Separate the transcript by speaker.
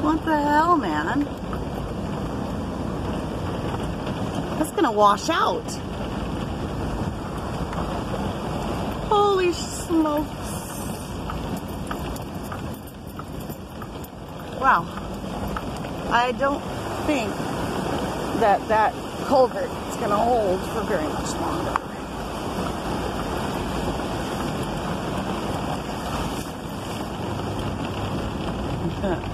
Speaker 1: What the hell, man? That's gonna wash out. Holy smokes. Wow. I don't think that that culvert is gonna hold for very much longer.